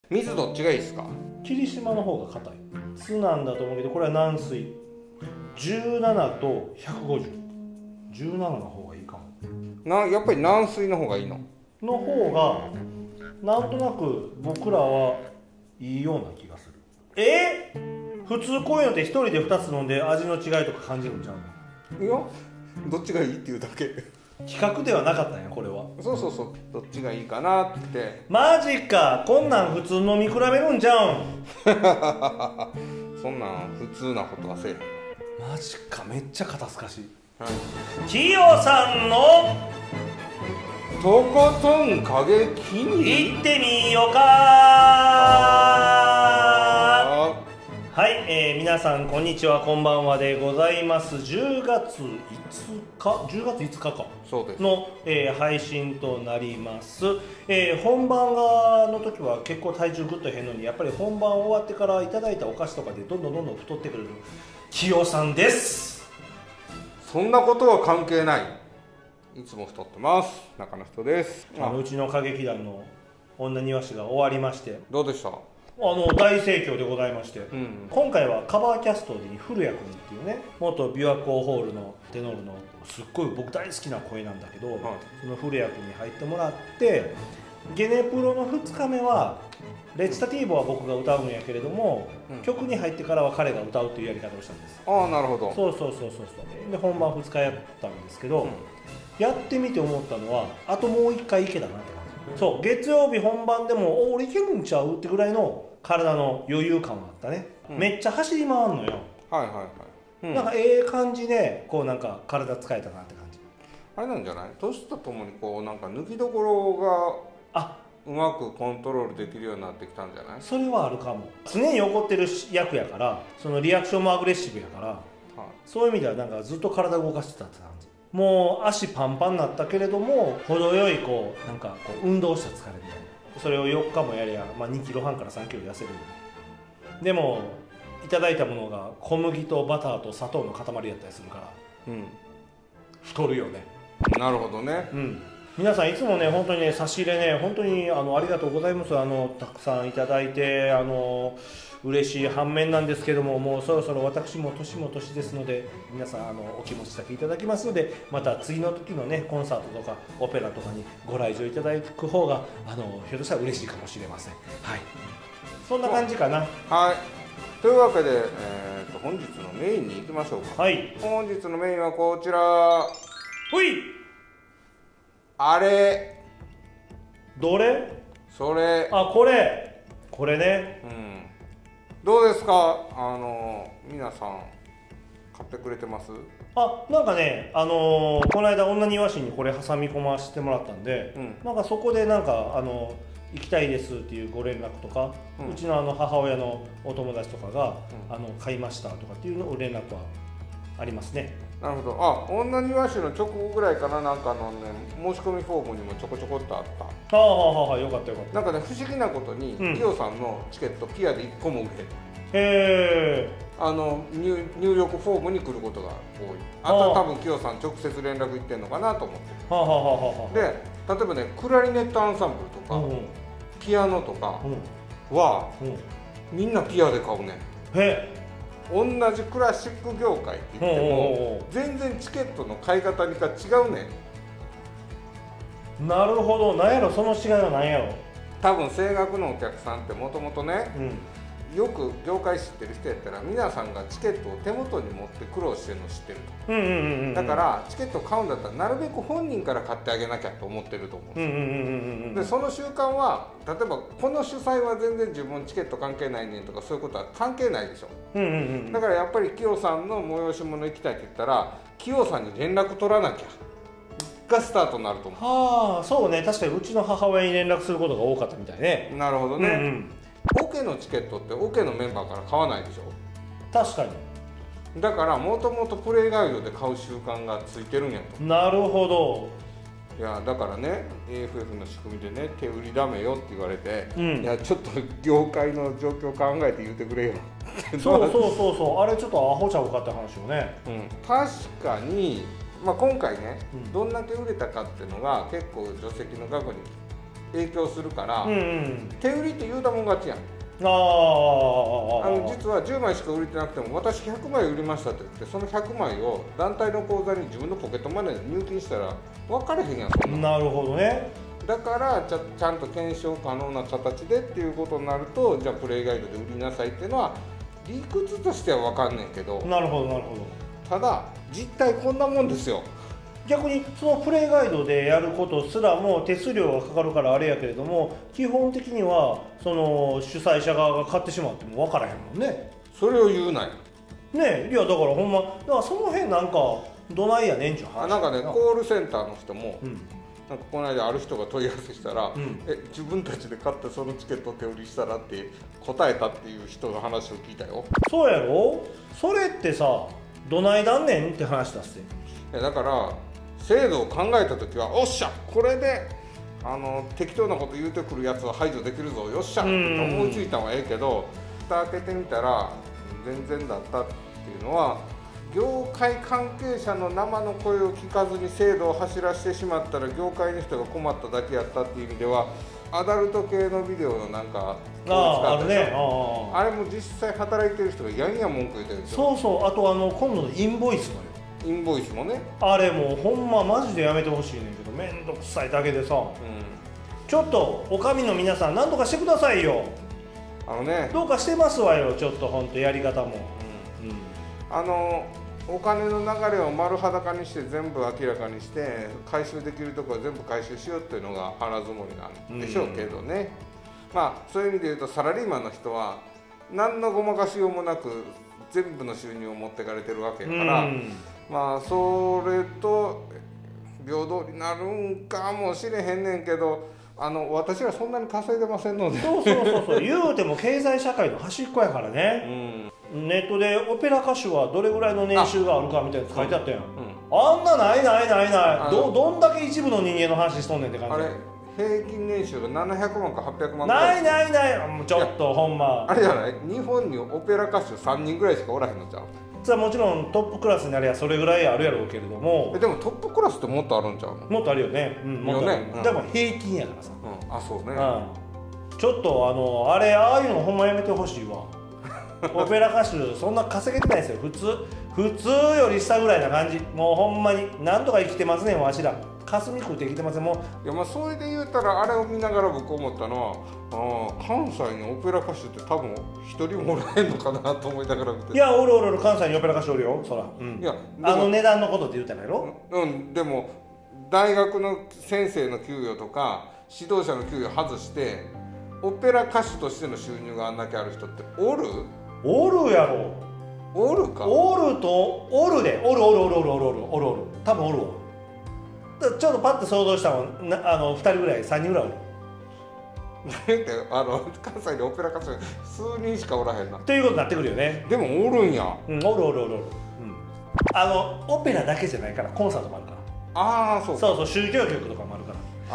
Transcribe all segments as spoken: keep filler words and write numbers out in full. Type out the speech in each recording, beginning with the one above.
水どっちがいいですか？ 霧島の方が硬い。酢なんだと思うけど、これは軟水。じゅうななとひゃくごじゅう。じゅうななの方がいいかも。 な、やっぱり軟水の方がいいの？ の方がなんとなく僕らはいいような気がする。えー、普通こういうのって一人でふたつ飲んで味の違いとか感じるんちゃうの？ いや、どっちがいいっていうだけ。 比較ではなかったんやこれは。 そうそうそう、どっちがいいかなって。 マジか、こんなん普通飲み比べるんちゃうん？ そんなん普通なことはせえへん。 マジか、めっちゃ肩透かしい。 はい、 キヨさんのとことん過激に行ってみようか。はい、えー、皆さんこんにちは、こんばんはでございます。じゅうがついつかじゅうがついつかかそうですの、えー、配信となります。えー、本番がの時は結構体重ぐっと減るのに、やっぱり本番終わってからいただいたお菓子とかでどんどんどんどん太ってくれるキヨさんです。 そんなことは関係ない。いつも太ってます。中の人です。 あのうちの歌劇団の女庭師が終わりまして、 どうでした？ あの大盛況でございまして、 うん、 今回はカバーキャストに古谷君っていうね、元琵琶湖ホールのテノールのすっごい僕大好きな声なんだけど、はい、その古谷君に入ってもらって、ゲネプロのふつかめはレチタティーボは僕が歌うんやけれども、うん、曲に入ってからは彼が歌うというやり方をしたんです。 ああ、なるほど。 そうそうそうそうそう。で本番ふつかやったんですけど、うん、やってみて思ったのは、あともういっかいいけたなって感じ。そう、月曜日本番でもお俺いけるんちゃうってぐらいの体の余裕感はあったね、うん、めっちゃ走り回んのよ。 はいはいはい、 うん、なんかええ感じでこうなんか体使えたなって感じ。 あれなんじゃない？年とともにこうなんか抜きどころがあうまくコントロールできるようになってきたんじゃない？ それはあるかも。常に怒ってる役やから、そのリアクションもアグレッシブやから、はい、そういう意味ではなんかずっと体動かしてたって感じ。もう足パンパンになったけれども程よいこうなんかこう運動した疲れみたいな。それをよっかもやりゃ、まあ、にキロはんからさんキロ痩せる。でもいただいたものが小麦とバターと砂糖の塊やったりするから、うん、太るよね。 なるほどね。 うん、皆さんいつもね本当にね差し入れね本当にあのありがとうございます。あのたくさんいただいてあの嬉しい反面なんですけども、もうそろそろ私も年も年ですので、皆さんあのお気持ちだけいただきますので、また次の時のねコンサートとかオペラとかにご来場いただく方があのひょっとしたら嬉しいかもしれません。はい、そんな感じかな。 はい、というわけで、えー、と本日のメインに行きましょうか。 はい、 本日のメインはこちら。 ほい。 あれ。 どれ？ それ。 あ、これこれね。 うん、どうですか、あの皆さん買ってくれてます？ あ、なんかね、あのー、この間女庭師にこれ挟み込ませてもらったんで、うん、なんかそこでなんかあの行きたいですっていうご連絡とか、うん、うちのあの母親のお友達とかが、うん、あの買いましたとかっていうのを連絡はありますね。 なるほど。あ、女庭師の直後ぐらいかな、なんかのね申し込みフォームにもちょこちょこっとあった。 ああ、はあ、よかったよかった。 なんかね不思議なことに、うん、キヨさんのチケットピアでいっこも売れへん。へえ。 あの 入, 入力フォームに来ることが多い。あとは多分キヨさん直接連絡いってんのかなと思ってる。はあはあはあ、で例えばねクラリネットアンサンブルとか、うん、ピアノとかは、うん、みんなピアで買うね。 へえ。 同じクラシック業界って言っても全然チケットの買い方が違うねん。なるほど。何やろその違いは何やろ。多分声楽のお客さんってもともとね、うん、よく業界知ってる人やったら皆さんがチケットを手元に持って苦労してるの知ってると。だからチケット買うんだったらなるべく本人から買ってあげなきゃと思ってると思うんですよ。でその習慣は例えばこの主催は全然自分チケット関係ないねんとかそういうことは関係ないでしょ。だからやっぱりキヨさんの催し物行きたいって言ったらキヨさんに連絡取らなきゃがスタートになると思う。 はあ、そうね。確かにうちの母親に連絡することが多かったみたいね。 なるほどね。うんうん、オケのチケットってオケのメンバーから買わないでしょ。 確かに。 だからもともとプレイガイドで買う習慣がついてるんやと。 なるほど。 いやだからね エーエフエフ の仕組みでね手売りダメよって言われて、うん、いやちょっと業界の状況考えて言ってくれよそうそうそうそう、あれちょっとアホちゃうかって話をね、 うん、確かに、まあ、今回ね、うん、どんだけ売れたかっていうのが結構助成金の額に影響するから、 うんうん、 手売りって言うたもん勝ちやん。 ああの実はじゅうまいしか売れてなくても私ひゃくまい売りましたって言ってそのひゃくまいを団体の口座に自分のポケットマネーで入金したら分かれへんやん。そんななるほどね。 だからちゃ、ちゃんと検証可能な形でっていうことになるとじゃあプレイガイドで売りなさいっていうのは理屈としては分かんねんけど、 なるほどなるほど。 ただ実態こんなもんですよ。 逆にそのプレイガイドでやることすらも手数料がかかるからあれやけれども基本的にはその主催者側が買ってしまっても分からへんもんね。 それを言うなよ。 ねいやだからほんまだからその辺なんかどないやねんちゅう話。 なんかねコールセンターの人も、うん、なんかこの間ある人が問い合わせしたら、うん、え自分たちで買ってそのチケットを手売りしたらって答えたっていう人の話を聞いたよ。 そうやろ。それってさどないだんねんって話だっせ。いやだから制度を考えた時はおっしゃこれであの適当なこと言うてくるやつは排除できるぞよっしゃって思いついたのはええけど蓋開けてみたら全然だったっていうのは業界関係者の生の声を聞かずに制度を走らせてしまったら業界の人が困っただけやったっていう意味ではアダルト系のビデオのなんかああるね。 ああれも実際働いてる人がやんや文句言ってるでしょ。そうそう。あとあの今度のインボイスのよインボイスもねあれもうほんまマジでやめてほしいねんけどめんどくさいだけでさ、うん、ちょっとお上の皆さん何とかしてくださいよ。 あのねどうかしてますわよちょっとほんとやり方も、うんうん、 あのお金の流れを丸裸にして全部明らかにして回収できるところは全部回収しようっていうのが腹積もりなんでしょうけどね、うん、まあそういう意味で言うとサラリーマンの人は何のごまかしようもなく全部の収入を持ってかれてるわけやから、うん、まあそれと平等になるんかもしれへんねんけどあの私はそんなに稼いでませんのでそうそうそうそう言うても経済社会の端っこやからね、うん、ネットでオペラ歌手はどれぐらいの年収があるかみたいなの書いてあったやん、うんうん、あんなないないないないどどんだけ一部の人間の話しとんねんって感じ。 あれ平均年収がななひゃくまんかはっぴゃくまんぐらい。ないないないもうちょっとほんまあれじゃない日本にオペラ歌手さんにんぐらいしかおらへんのじゃん。 それはもちろんトップクラスになりゃそれぐらいあるやろうけれどもえでもトップクラスってもっとあるんちゃうの。 もっとあるよね、うん、もっとあるよね、うん、でも平均やからさ、 うん、あそうね、 うん、ちょっとあのあれああいうのほんまやめてほしいわオペラ歌手そんな稼げてないですよ普通普通より下ぐらいな感じもうほんまになんとか生きてますねわしら霞食うて生きてますよもう。 いやまあそれで言うたらあれを見ながら僕思ったのはあ関西にオペラ歌手って多分一人もらえんのかなと思いながら見て。 いやおるおるおる関西にオペラ歌手おるよそら、うん、いやあの値段のことって言ったんやろ。 うんでも大学の先生の給与とか指導者の給与外してオペラ歌手としての収入があんだけある人っておるおるやろ。 おるかおるとおるでおるおるおるおるおるおるおるおる多分おるわ。ちょっとパッと想像したもんなあのふたりぐらいさんにんぐらいおるってあの関西にオペラ歌手数人しかおらへんなということになってくるよね。 でもおるんや、 うん、おるおるおるおる、うん、あのオペラだけじゃないからコンサートもあるから。 ああそうかそうそう宗教曲とかもあるから。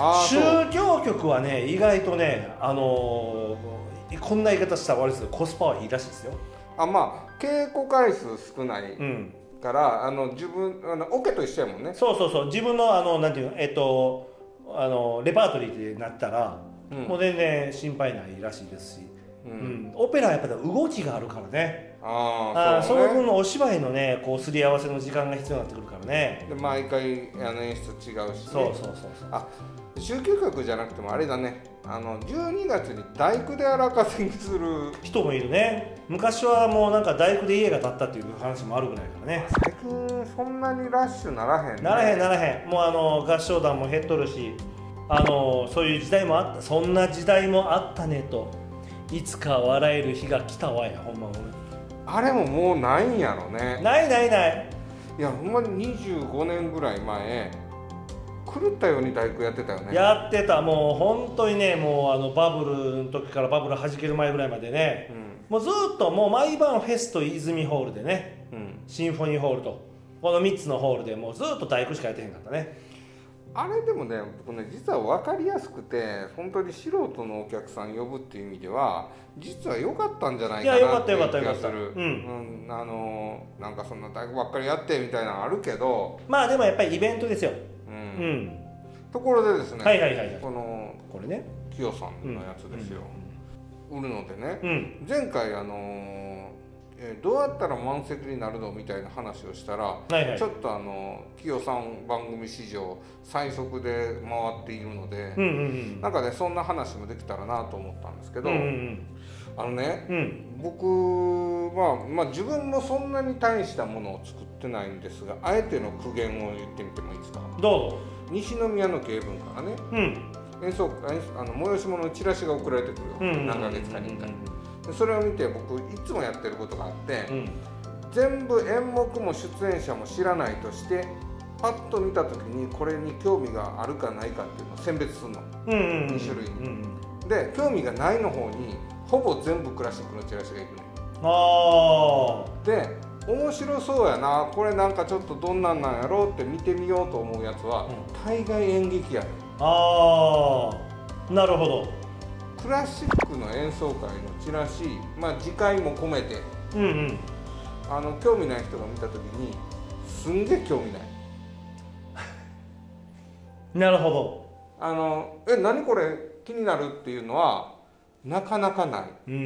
あ宗教曲はね意外とねあのー、こんな言い方したら悪いですけどコスパはいいらしいですよ。 あまあ稽古回数少ない、うんからあの自分あのオケと一緒やもんね。 そうそうそう自分のあのなんていうのえっとあのレパートリーになったら、うん、もう全然心配ないらしいですし、うんうん、オペラはやっぱり動きがあるからね。ああそうね。その分のお芝居のねこうすり合わせの時間が必要になってくるからね。 で毎回あの演出違うし、ね、 そうそうそうそう。 あ宗教曲じゃなくてもあれだねあのじゅうにがつに大工で荒稼ぎする人もいるね。昔はもうなんか大工で家が建ったっていう話もあるぐらいからね。 最近そんなにラッシュならへんね。 ならへんならへん。もうあの合唱団も減っとるしあのそういう時代もあったそんな時代もあったねといつか笑える日が来たわやほんま俺あれももうないんやろね。 ないないない。 いやほんまににじゅうごねんぐらい前狂ったように大工やってたよね。 やってたもう本当にねもうあのバブルの時からバブル弾ける前ぐらいまでね、うん、もうずっともう毎晩フェスと泉ホールでね、うん、シンフォニーホールとこのみっつのホールでもうずっと大工しかやってへんかったね。 あれでもね僕ね実は分かりやすくて本当に素人のお客さん呼ぶっていう意味では実は良かったんじゃないかなっていう気がする。うん、あのなんかそんな大工ばっかりやってみたいなのあるけどまあでもやっぱりイベントですよ。 うん、うん、 ところでですね、 はいはいはいはい、 このこれねキヨさんのやつですよ、 うんうん、 売るのでね、 うん、 前回あのーえー、どうやったら満席になるのみたいな話をしたら、はいはい、ちょっとあのキヨさん番組史上最速で回っているので、うんうんうん、なんかねそんな話もできたらなと思ったんですけど、うんうんうん、あのね、うん、僕は、まあ、自分もそんなに大したものを作ってないんですが、あえての苦言を言ってみてもいいですか。 どうぞ。 西宮の芸文からね、うん、演奏あの催し物のチラシが送られてくるよ、うん、何ヶ月かにいっかいで、それを見て僕いつもやってることがあって、うん、全部演目も出演者も知らないとしてパッと見た時にこれに興味があるかないかっていうのを選別するの、うんうんうん、に種類に、うんうん、で興味がないの方にほぼ全部クラシックのチラシがいくね。あで面白そうやな、これなんかちょっとどんなんなんやろうって見てみようと思うやつは、うん、大概演劇やね。 ああ、なるほど。 クラシックの演奏会のチラシ、まあ次回も込めて、うんうん、あの興味ない人が見た時にすんげえ興味ないなるほど。 あのえ何これ気になるっていうのはなかなかない、うん、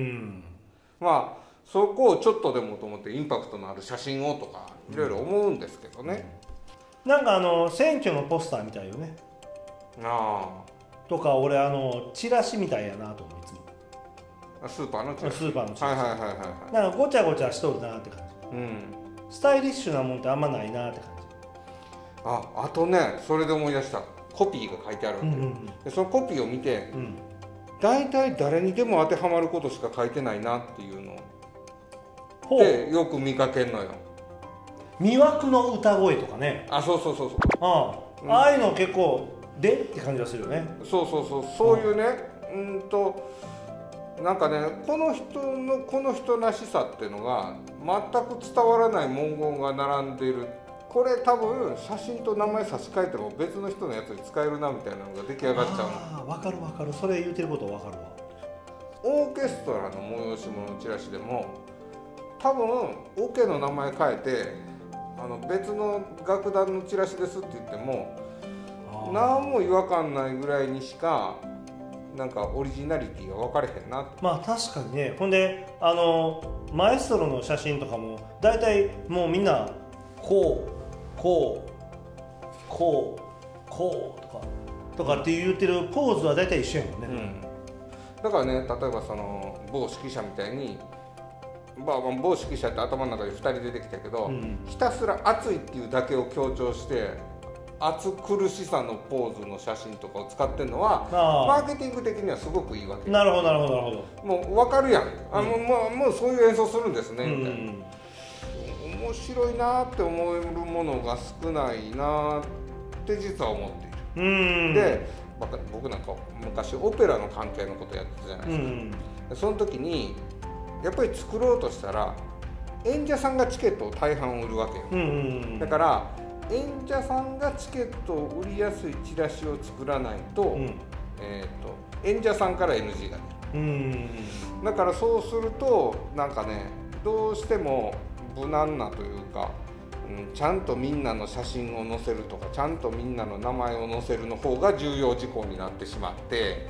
まあそこをちょっとでもと思ってインパクトのある写真をとかいろいろ思うんですけどね、 うん、なんかあの選挙のポスターみたいよね。ああとか俺あのチラシみたいやなと思ういつも。 スーパーのチラシ。 スーパーのチラシ。 はいはいはいはい。 なんかごちゃごちゃしとるなって感じ、うん、スタイリッシュなもんってあんまないなって感じ。 ああとねそれで思い出した、コピーが書いてあるわけ、うんうんうん、でそのコピーを見て、うん、大体誰にでも当てはまることしか書いてないなっていうのでよく見かけんのよ。 魅惑の歌声とかね。 あ、そうそうそうそう。 ああ、うん、ああいうの結構でって感じがするよね。 そうそうそう、そういうね、うんとなんかね、この人のこの人らしさっていうのが全く伝わらない文言が並んでいる。これ多分写真と名前差し替えても別の人のやつに使えるなみたいなのが出来上がっちゃうの。 ああ、わかるわかる。それ言うてることわかるわ。 オーケストラの催し物のチラシでも多分オケの名前変えてあの別の楽団のチラシですって言っても何も違和感ないぐらいにしかなんかオリジナリティが分かれへんな。 まあ確かにね。ほんであのマエストロの写真とかも大体もうみんなこうこうこうこうとかとかって言ってるポーズは大体一緒やもんね、 うん、だからね、例えばその某指揮者みたいに、まあ、某指揮者って頭の中でふたり出てきたけど、うん、ひたすら熱いっていうだけを強調して熱苦しさのポーズの写真とかを使ってるのはマーケティング的にはすごくいいわけ。 なるほどなるほどなるほど。もう分かるやん、あの、うん、もう、もうそういう演奏するんですねみたいな、うんうん面白いなって思えるものが少ないなって実は思っている。うんで僕なんか昔オペラの関係のことやってたじゃないですか、うんうん、その時にやっぱり作ろうとしたら演者さんがチケットを大半売るわけよ、うんうんうん、だから演者さんがチケットを売りやすいチラシを作らないと、うんえー、と演者さんから エヌジー が出る、うんうん、だからそうするとなんかねどうしても無難なというか、うん、ちゃんとみんなの写真を載せるとかちゃんとみんなの名前を載せるの方が重要事項になってしまって、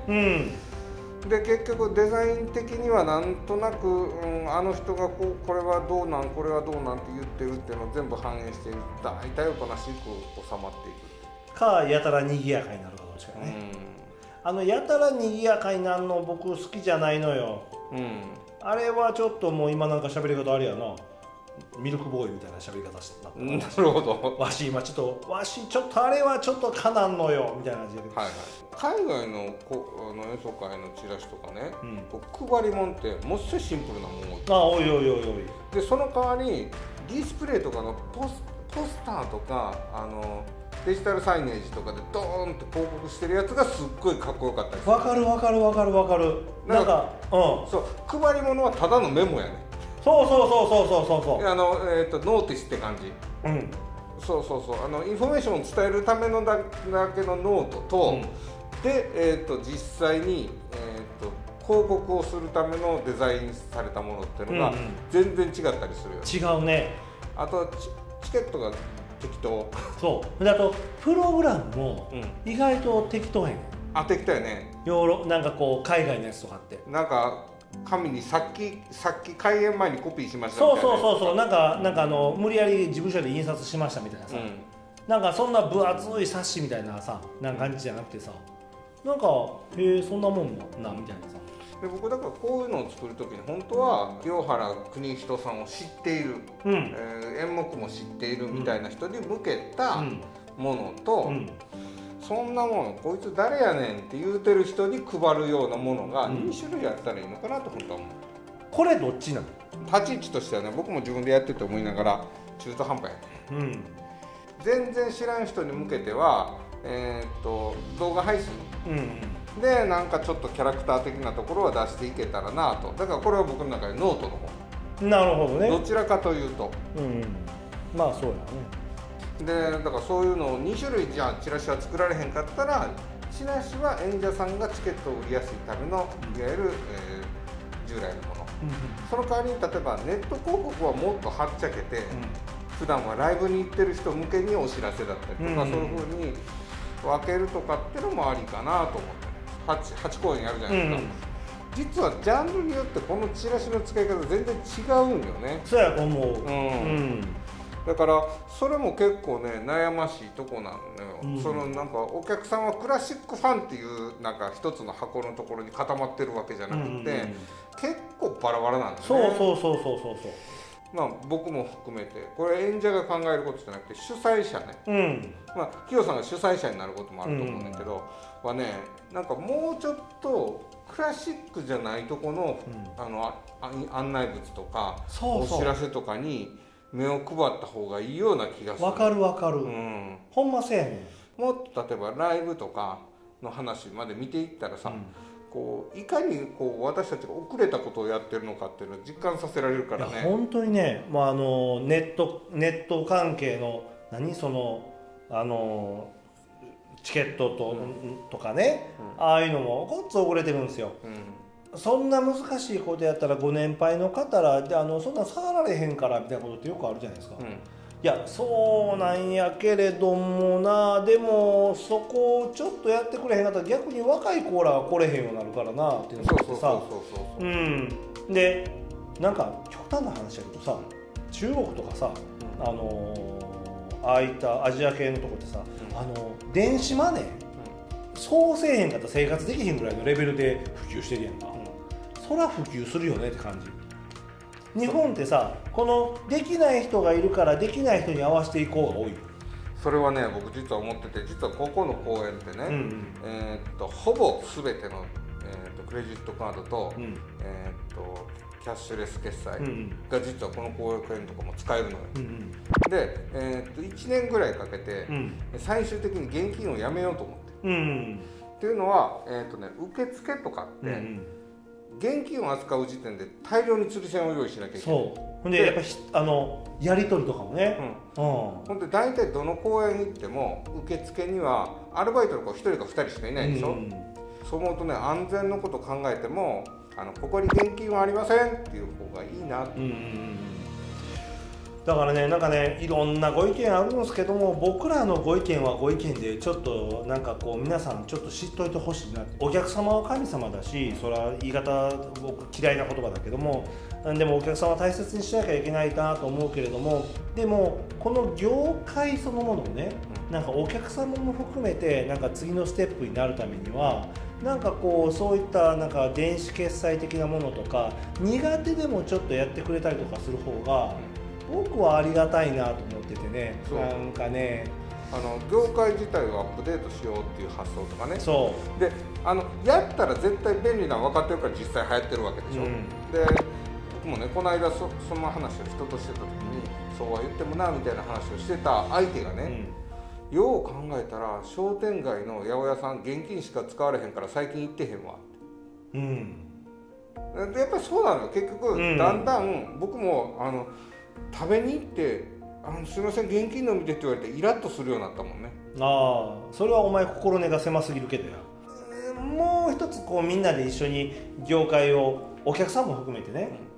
うん、で結局デザイン的にはなんとなく、うん、あの人がこうこれはどうなんこれはどうなんって言ってるっていうのを全部反映している大体おとなしく収まっていくかやたら賑やかになるかどっちかね、うん、あのやたら賑やかになるの僕好きじゃないのよ、うん、あれはちょっともう今なんか喋り方あれやなミルクボーイみたいな喋り方してた。 なるほど。 わし今ちょっとわしちょっとあれはちょっとかなんのよみたいな感じで。 はいはい。海外のこあの演奏会のチラシとかね、うん、こう配り物ってもっせシンプルなもん多い。 あ、おいおいおいおい。 でその代わりディスプレイとかのポスポスターとかあのデジタルサイネージとかでドーンって広告してるやつがすっごいかっこよかったりする。 わかるわかるわかるわかる。なんかうん。そう配り物はただのメモやね。 そうそうそうそうそうそうそう。 あのえっ、ー、とノーティスって感じ。うん。そうそうそう。あのインフォメーションを伝えるためのだだけのノートと、うん、でえっ、ー、と実際にえっ、ー、と広告をするためのデザインされたものっていうのが全然違ったりするよ、 うんうん。違うね。 あとチケットが適当。 そうで、あとプログラムも意外と適当やねん、 あ、適当やね。 ヨーロなんかこう海外のやつとかってなんか紙にさっきさっき開演前にコピーしましたそうみたいな。 そうそうそう、なんかなんかあの無理やり事務所で印刷しましたみたいなさ、うん、なんかそんな分厚い冊子みたいなさなんか感じじゃなくてさ、なんかへえそんなもんなみたいなさ。 で僕だからこういうのを作る時に本当は清原邦人さんを知っている、うん、えー、演目も知っているみたいな人に向けたものと、うんうん、そんなものこいつ誰やねんって言うてる人に配るようなものがに種類あったらいいのかなと本当は思う。 これどっちなの？ 立ち位置としてはね、僕も自分でやってて思いながら中途半端やね、うん、全然知らん人に向けては、えー、っと動画配信、うん、でなんかちょっとキャラクター的なところは出していけたらなと。だからこれは僕の中でノートの方。 なるほどね。 どちらかというと、 うん、まあそうやね。でだからそういうのをに種類じゃあチラシは作られへんかったら、チラシは演者さんがチケットを売りやすいためのいわゆる、えー、従来のもの、うん、その代わりに例えばネット広告はもっとはっちゃけて、うん、普段はライブに行ってる人向けにお知らせだったりとか、うん、そういうふうに分けるとかっていうのもありかなと思って。 8, 8公演やるじゃないですか、うん、実はジャンルによってこのチラシの使い方全然違うんよね。 そうやと思う、うんうん、だからそれも結構ね悩ましいとこなのよ、うん、そのなんかお客さんはクラシックファンっていうなんか一つの箱のところに固まってるわけじゃなくて、うんうん、結構バラバラなんですね。 そうそうそうそうそうそう。 まあ僕も含めてこれ演者が考えることじゃなくて主催者ね、うん、まあ清さんが主催者になることもあると思うんだけど、うん、はねなんかもうちょっとクラシックじゃないとこの、うん、あの案内物とかそうそうお知らせとかに目を配った方がいいような気がする。 わかるわかる、うん、ほんませえへん。もっと例えばライブとかの話まで見ていったらさ、うん、こういかにこう私たちが遅れたことをやってるのかっていうのを実感させられるからね。 本当にね、まあ、あのネットネット関係の何そのあのチケット と,、うん、とかね、うん、ああいうのもごっつ遅れてるんですよ、うん、そんな難しいことやったらご年配の方らであのそんな触られへんからみたいなことってよくあるじゃないですか、うん、いやそうなんやけれどもな、でもそこをちょっとやってくれへんかったら逆に若い子らは来れへんようになるからなっていうのがあってさ、でなんか極端な話だけどさ、中国とかさ、うん、あのああいったアジア系のとこってさ、うん、あの電子マネー、うん、そうせえへんかったら生活できへんぐらいのレベルで普及してるやんか、うん、そら普及するよねって感じ。日本ってさ、このできない人がいるからできない人に合わせていこうが多い。 それはね僕実は思ってて、実はここの公演ってね、うんうん、えー、っとほぼ全ての、えー、っとクレジットカードと、うん、えー、っとキャッシュレス決済が実はこの公演とかも使えるのよ、うんうん、で、えー、っといちねんぐらいかけて、うん、最終的に現金をやめようと思って、うんうん、っていうのは、えーっとね、受付とかって、うんうん、現金を扱う時点で大量に釣り銭を用意しなきゃいけない。そうほんでやっぱりあのやり取りとかもね、 うんうん、ほんで大体どの公園に行っても受付にはアルバイトの子ひとりかふたりしかいないでしょ、うん、そう思うとね、安全のこと考えてもあのここに現金はありませんっていう方がいいなって、うんうんうん、 だからね、なんかね、いろんなご意見あるんですけども、僕らのご意見はご意見でちょっとなんかこう皆さんちょっと知っといてほしいな。お客様は神様だし、それは言い方僕嫌いな言葉だけども、でもお客様は大切にしなきゃいけないなと思うけれども、でもこの業界そのものをね、なんかお客様も含めてなんか次のステップになるためには、なんかこうそういったなんか電子決済的なものとか苦手でもちょっとやってくれたりとかする方が僕はありがたいなと思っててね。なんかね、 あの業界自体をアップデートしようっていう発想とかね。 そうで、あのやったら絶対便利なの分かってるから実際流行ってるわけでしょ、うん、で僕もねこの間 そ, その話を人としてた時に、そうは言ってもなみたいな話をしてた相手がね、うん、よう考えたら商店街の八百屋さん現金しか使われへんから最近行ってへんわって、うん、でやっぱりそうなのよ結局、うん、だんだん僕もあの食べに行ってあのすいません現金のみでって言われてイラッとするようになったもんね。 ああ、それはお前心根が狭すぎるけどや、もう一つこうみんなで一緒に業界をお客さんも含めてね、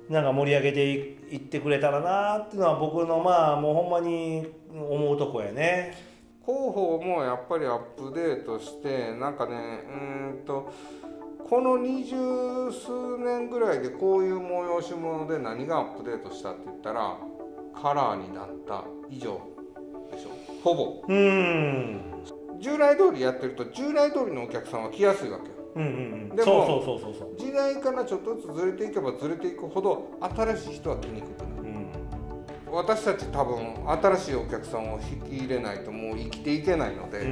なんか盛り上げていってくれたらなっていうのは僕のまあもうほんまに思うとこやね。 広報もやっぱりアップデートしてなんかねうんとこの二十数年ぐらいでこういう催し物で何がアップデートしたって言ったらカラーになった以上でしょほぼ。 うーん従来通りやってると従来通りのお客さんは来やすいわけよ。 うんうんうん、 でもそうそうそうそうそう時代からちょっとずつずれていけばずれていくほど新しい人は来にくくなる、うん、私たち多分新しいお客さんを引き入れないともう生きていけないので、うん、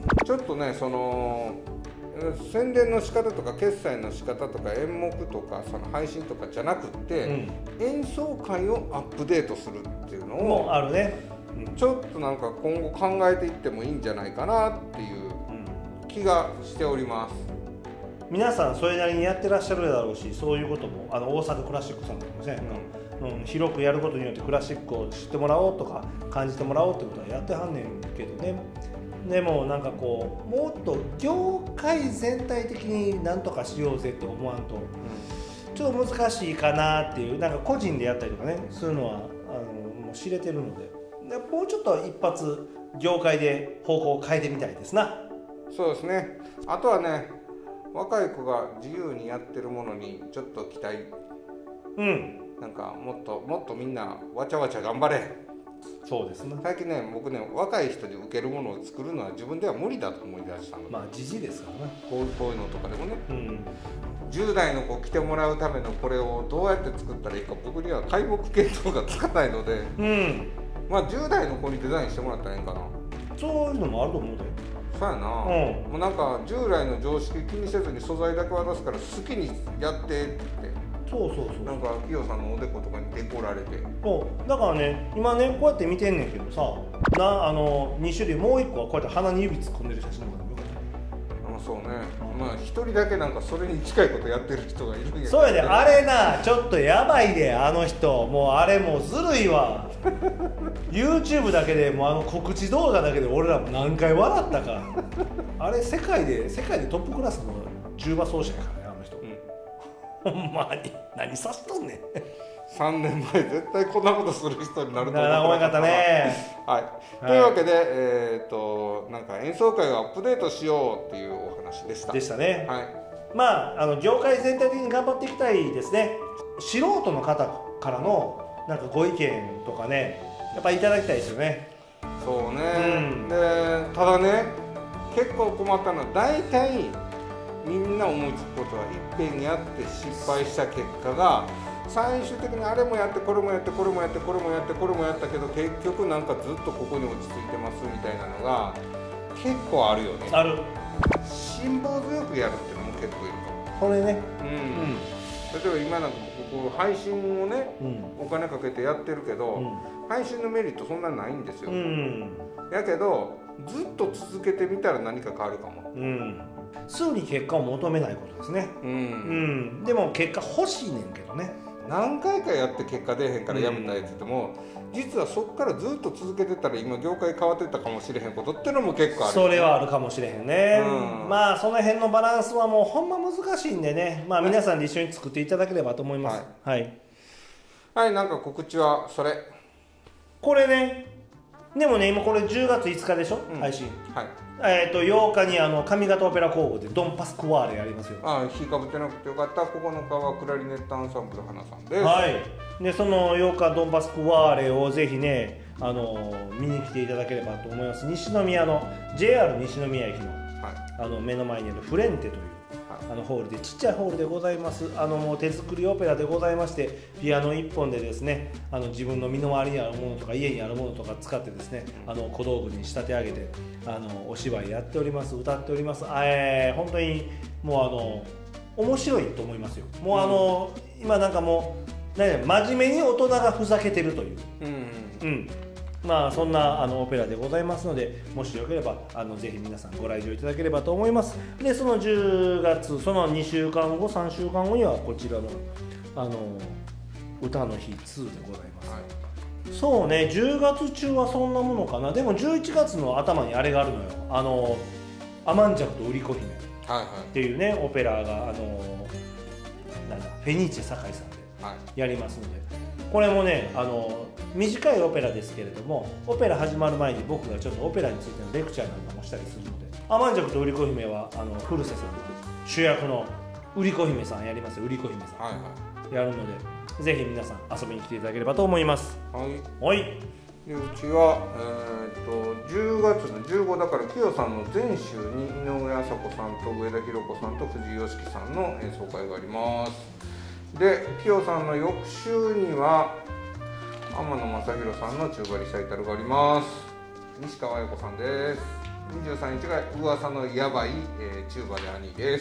ちょっとねその宣伝の仕方とか決済の仕方とか演目とかその配信とかじゃなくって、うん、演奏会をアップデートするっていうのをもうあるね、 うん、ちょっとなんか今後考えていってもいいんじゃないかなっていう気がしております。 皆さんそれなりにやってらっしゃるだろうし、そういうこともあの大阪クラシックさんとかもね、うんうん、広くやることによってクラシックを知ってもらおうとか感じてもらおうってことはやってはんねんけどね。でもなんかこうもっと業界全体的になんとかしようぜって思わんと、うん、ちょっと難しいかなっていう、なんか個人でやったりとかねそういうのはあのもう知れてるので、でもうちょっと一発業界で方向を変えてみたいですな。 そうですね。あとはね若い子が自由にやってるものにちょっと期待、うん、なんかもっともっとみんなわちゃわちゃ頑張れ。 そうですね。 最近ね僕ね若い人に受けるものを作るのは自分では無理だと思い出したの。 まあ時事ですからねこう、こういうのとかでもね、うん、じゅう代の子来てもらうためのこれをどうやって作ったらいいか僕には皆目見当がつかないので、うん、まあじゅう代の子にデザインしてもらったらいいんかな。 そういうのもあると思うで。 そうやな、うん、もうなんか従来の常識気にせずに素材だけ渡すから好きにやってって。 そうそうそう。 なんか企業さんのおでことかにデコられて。 そうだからね今ねこうやって見てんねんけどさな、あのに種類もういっこはこうやって鼻に指突っ込んでる写真とかでもよかった。 あそうね、うん、まあ一人だけなんかそれに近いことやってる人がいるんやけど、ね、 そうやであれなちょっとやばいであの人もうあれもうずるいわYouTube だけでもうあの告知動画だけで俺らも何回笑ったかあれ世界で世界でトップクラスのチューバ奏者やからねあの人、うん、ほんまに何さしとんねんさんねんまえ絶対こんなことする人になると思ってなかったねはい、はい、というわけで、えー、となんか演奏会をアップデートしようっていうお話でしたでしたね、 はい、 まああの業界全体的に頑張っていきたいですね。素人の方からのなんかご意見とかねやっぱりいただきたいですよね。 そうね、うん、でただね結構困ったのは大体みんな思いつくことはいっぺんやって失敗した結果が最終的にあれもやってこれもやってこれもやってこれもやってこれもやったけど結局なんかずっとここに落ち着いてますみたいなのが結構あるよね。 ある。 辛抱強くやるっていうのも結構いるとこれね、 うんうん、例えば今なんか僕配信をね、うん、お金かけてやってるけど、うん、配信のメリットそんなにないんですよ、うん、やけどずっと続けてみたら何か変わるかも、うん、 すぐに結果を求めないことですね、うんうん、でも結果欲しいねんけどね。 何回かやって結果出えへんからやめたやつっても、うん、実はそこからずっと続けてたら今業界変わってたかもしれへんことってのも結構ある、ね、 それはあるかもしれへんね、うん、まあその辺のバランスはもうほんま難しいんでね、まあ皆さんで一緒に作っていただければと思います。はい、はい、 はい、なんか告知はそれこれね、でもね今これじゅうがついつかでしょ、うん、配信、はい、えー、とようかにあの上方オペラ工房でドン・パスクワーレやりますよ。 ああ、日かぶってなくてよかった。ここのかはクラリネットアンサンブル花さんです。 はい。でそのようかドン・パスクワーレをぜひねあの見に来ていただければと思います。西宮の ジェイアール 西宮駅の、はい、あの目の前にあるフレンテという、はい、あのホールでちっちゃいホールでございます。あのもう手作りオペラでございましてピアノいっぽんでですねあの自分の身の回りにあるものとか家にあるものとか使ってですねあの小道具に仕立て上げてあのお芝居やっております。歌っております。えー、本当にもうあの面白いと思いますよ。もうあの、うん、今なんかもう、ね、真面目に大人がふざけてるという、うん、うん、まあそんなあのオペラでございますのでもしよければあのぜひ皆さんご来場いただければと思います。でそのじゅうがつそのにしゅうかんごさんしゅうかんごにはこちらのあの歌の日ツーでございます、はい、そうねじゅうがつ中はそんなものかな。でもじゅういちがつの頭にあれがあるのよ。あのアマンジャクと売り子姫っていうね、はいはい、オペラがあのなんだフェニーチェ堺さんでやりますので、これもねあの短いオペラですけれども、オペラ始まる前に僕がちょっとオペラについてのレクチャーなんかもしたりするので、アマンジャクと売り子姫はあの古瀬さん主役の売り子姫さんやりますよ。売り子姫さん、はいはい、やるのでぜひ皆さん遊びに来ていただければと思います。 はい、 はい、 でうちは、えー、とじゅうがつのじゅうごだからきよさんの前週に井上麻子さんと上田寛子さんと藤井よしきさんの演奏会があります。できよさんの翌週には天野正弘さんのチューバリサイタルがあります。西川彩子さんです。にじゅうさんにちが噂のやばい、えー、チューバで兄です。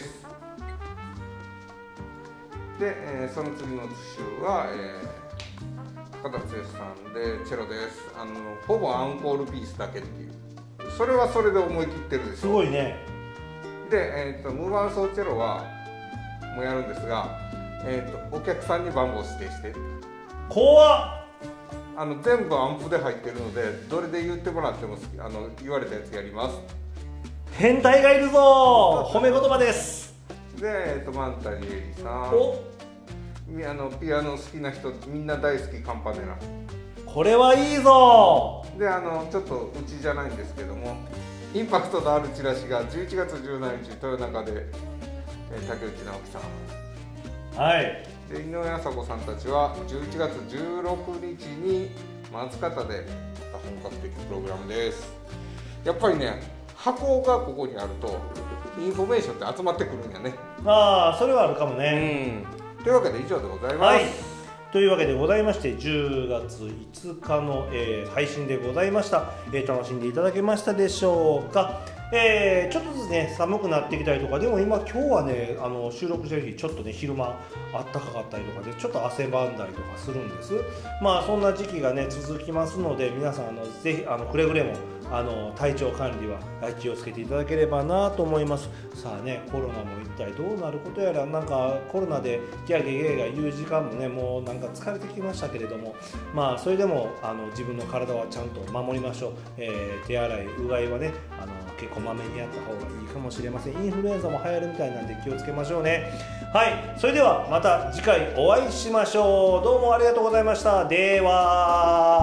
で、えー、その次の週は、えー、高田剛さんでチェロです。あのほぼアンコールピースだけっていう、それはそれで思い切ってるでしょ。 すごいね。 で、えーと、無伴奏チェロはもうやるんですが、えーと、お客さんに番号指定して、 怖っ。 あの全部アンプで入ってるので、どれで言ってもらってもあの言われたやつやります。 変態がいるぞ褒め言葉です。 で、えーと、マンタリエリさん、おあのピアノ好きな人みんな大好きカンパネラ、 これはいいぞ。 であのちょっとうちじゃないんですけども、インパクトのあるチラシがじゅういちがつじゅうしちにち豊中で、えー、竹内直樹さん、 はい、 で井上麻子さんたちはじゅういちがつじゅうろくにちに松方で本格的プログラムです。やっぱりね、箱がここにあるとインフォメーションって集まってくるんやね。 ああ、それはあるかもね。 うん、というわけで以上でございます。 はい、というわけでございまして、じゅうがついつかの、えー、配信でございました、えー、楽しんでいただけましたでしょうか。えー、ちょっとずつね寒くなってきたりとか、でも今今日はねあの収録してる日ちょっとね昼間あったかかったりとかでちょっと汗ばんだりとかするんです。まあそんな時期がね続きますので、皆さんあのぜひあのくれぐれもあの体調管理は気をつけていただければなと思います。さあね、コロナも一体どうなることやら、なんかコロナでギャーギャーギャーギャー言う時間もねもうなんか疲れてきましたけれども、まあそれでもあの自分の体はちゃんと守りましょう。えー、手洗いうがいはねあの結構まめにやった方がいいかもしれません。インフルエンザも流行るみたいなんで気をつけましょうね。はい、それではまた次回お会いしましょう。どうもありがとうございました。では、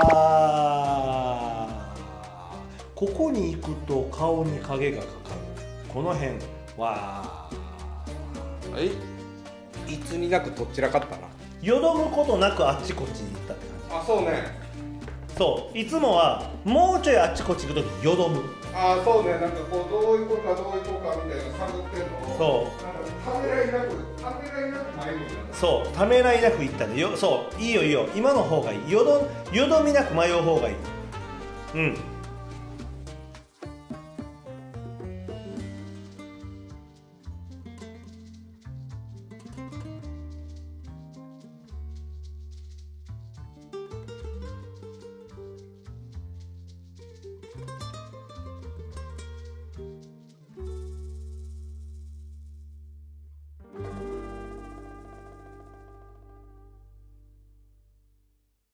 ここに行くと顔に影がかかるこの辺は、 はい、いつになくどちらかったな。 よどむことなくあっちこっちに行ったって感じ。 あ、そうね。 そう、いつもはもうちょいあっちこっち行くときよどむ。 ああ、そうね。なんかこうどう行こうかどう行こうかみたいな探ってんのを、そうなんかためらいなくためらいなく迷うよね。 そうためらいなく行ったね。よ、そういいよいいよ、今の方がいい。よどよどみなく迷う方がいい。うん。